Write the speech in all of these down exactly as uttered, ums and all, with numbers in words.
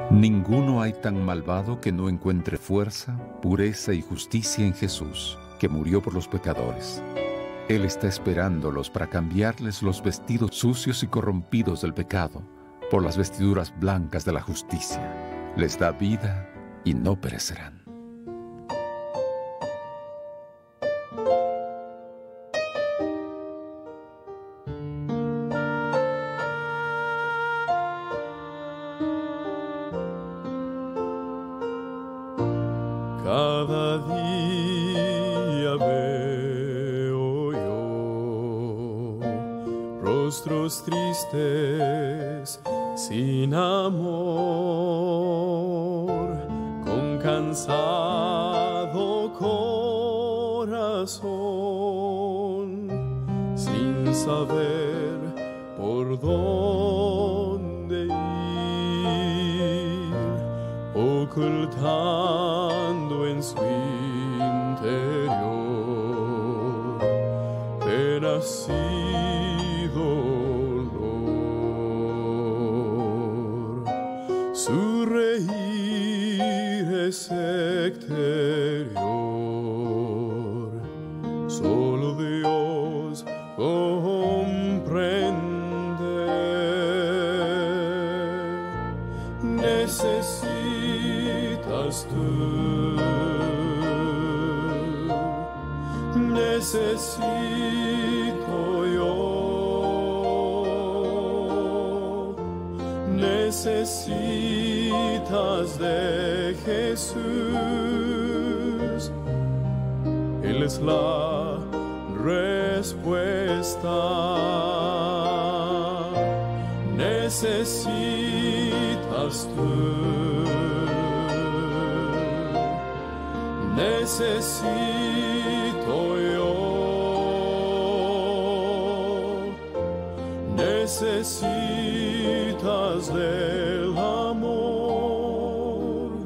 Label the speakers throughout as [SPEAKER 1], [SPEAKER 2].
[SPEAKER 1] Ninguno hay tan malvado que no encuentre fuerza, pureza y justicia en Jesús, que murió por los pecadores. Él está esperándolos para cambiarles los vestidos sucios y corrompidos del pecado por las vestiduras blancas de la justicia. Les da vida y no perecerán.
[SPEAKER 2] Cada día veo yo rostros tristes, sin amor, con cansado corazón, sin saber por dónde ir, ocultando en su interior penas y dolor. Su reír es exterior, solo Dios comprende. Necesitas tú, necesito yo, necesitas de Jesús. Él es la respuesta. Necesitas tú, necesito yo, necesitas del amor,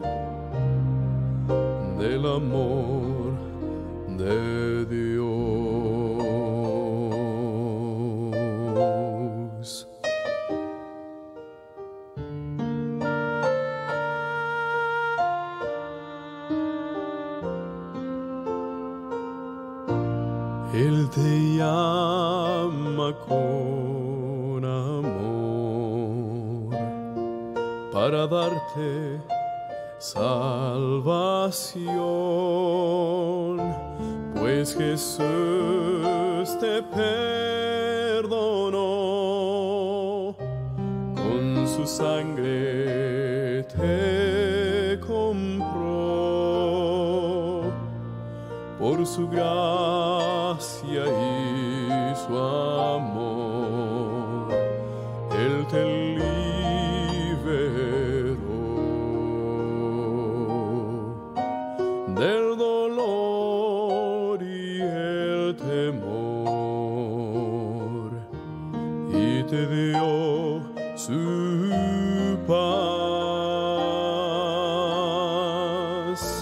[SPEAKER 2] del amor de Dios. Él te llama con amor para darte salvación, pues Jesús te perdonó, con su sangre te compró, por su gracia y su amor, Él te liberó del dolor y el temor, y te dio su paz.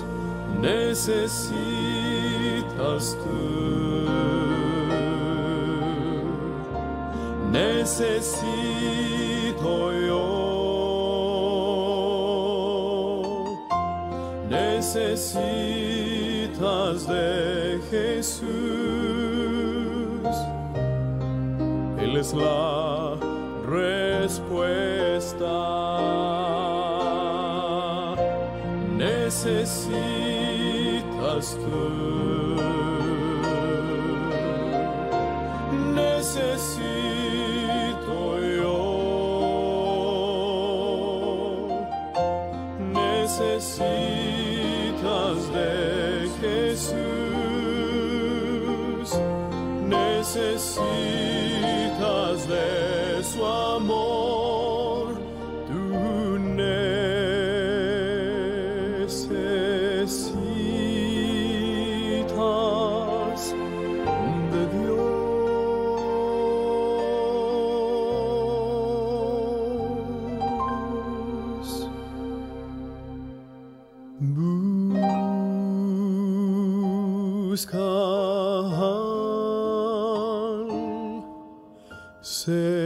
[SPEAKER 2] Necesitas tú, necesito yo, necesitas de Jesús. Él es la respuesta. Necesitas tú, necesito yo, necesitas de Jesús, necesitas de su amor, tú necesitas de Dios. Busca al Señor.